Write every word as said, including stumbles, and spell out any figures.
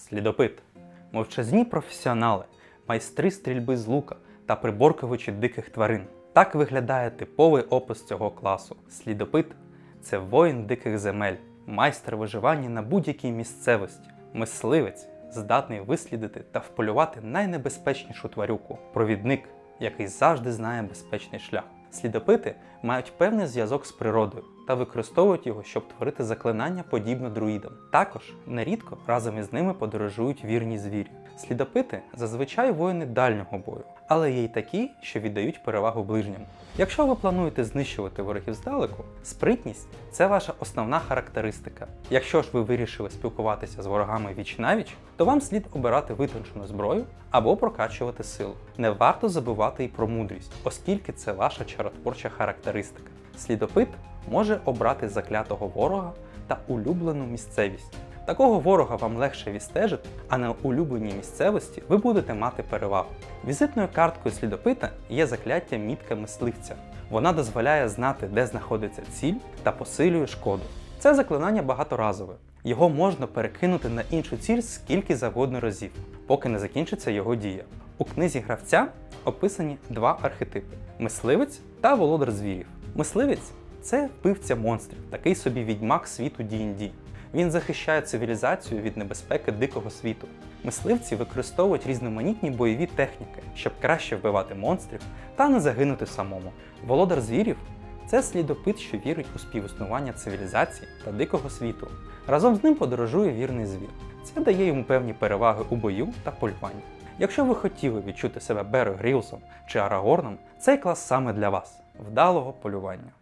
Слідопит. Мовчазні професіонали, майстри стрільби з лука та приборкувачі диких тварин. Так виглядає типовий опис цього класу. Слідопит – це воїн диких земель, майстер виживання на будь-якій місцевості, мисливець, здатний вислідити та вполювати найнебезпечнішу тварюку, провідник, який завжди знає безпечний шлях. Слідопити мають певний зв'язок з природою та використовують його, щоб творити заклинання подібно друїдам. Також нерідко разом із ними подорожують вірні звірі. Слідопити зазвичай воїни дальнього бою, але є й такі, що віддають перевагу ближньому. Якщо ви плануєте знищувати ворогів здалеку, спритність – це ваша основна характеристика. Якщо ж ви вирішили спілкуватися з ворогами віч-навіч, то вам слід обирати витончену зброю або прокачувати силу. Не варто забувати і про мудрість, оскільки це ваша чаротворча характеристика. Слідопит може обрати заклятого ворога та улюблену місцевість. Такого ворога вам легше відстежити, а на улюбленій місцевості ви будете мати перевагу. Візитною карткою слідопита є закляття мітка мисливця. Вона дозволяє знати, де знаходиться ціль та посилює шкоду. Це заклинання багаторазове. Його можна перекинути на іншу ціль скільки завгодно разів, поки не закінчиться його дія. У книзі гравця описані два архетипи – мисливець та володар звірів. Мисливець – це вбивця монстрів, такий собі відьмак світу ді енд ді. Він захищає цивілізацію від небезпеки дикого світу. Мисливці використовують різноманітні бойові техніки, щоб краще вбивати монстрів та не загинути самому. Володар звірів – це слідопит, що вірить у співіснування цивілізації та дикого світу. Разом з ним подорожує вірний звір. Це дає йому певні переваги у бою та полюванні. Якщо ви хотіли відчути себе Бером Грілсом чи Арагорном, цей клас саме для вас – вдалого полювання.